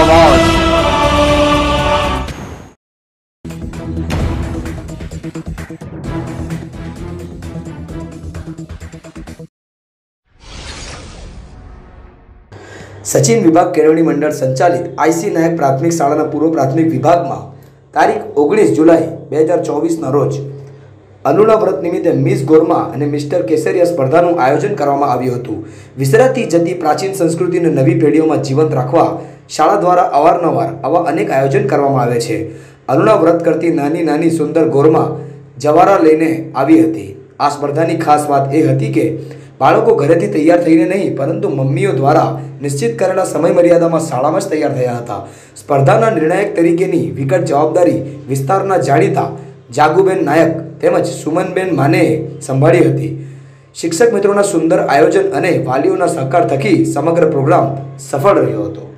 અવાજ। સચિન વિભાગ કેળવણી મંડળ સંચાલિત આઈસી નાયક પ્રાથમિક શાળાના પૂર્વ પ્રાથમિક વિભાગમાં તારીખ 19 જુલાઈ 2024ના રોજ અનુના વ્રત નિમિત્તે મિસ ગોરમા અને મિસ્ટર કેસરિયા સ્પર્ધાનું આયોજન કરવામાં આવ્યું હતું। વિસરાતી જતી પ્રાચીન સંસ્કૃતિને નવી પેઢીઓમાં જીવંત રાખવા શાળા દ્વારા અવારનવાર આવા અનેક આયોજન કરવામાં આવે છે। અનુના વ્રત કરતી નાની નાની સુંદર ગોરમા જવારા લઈને આવી હતી। આ સ્પર્ધાની ખાસ વાત એ હતી કે બાળકો ઘરેથી તૈયાર થઈને નહીં પરંતુ મમ્મીઓ દ્વારા નિશ્ચિત કરેલા સમય મર્યાદામાં શાળામાં જ તૈયાર થયા હતા। સ્પર્ધાના નિર્ણાયક તરીકેની વિકટ જવાબદારી વિસ્તારના જાણીતા જાગુબેન નાયક તેમજ સુમનબેન માનેએ સંભાળી હતી। શિક્ષક મિત્રોના સુંદર આયોજન અને વાલીઓના સહકાર થકી સમગ્ર પ્રોગ્રામ સફળ રહ્યો હતો।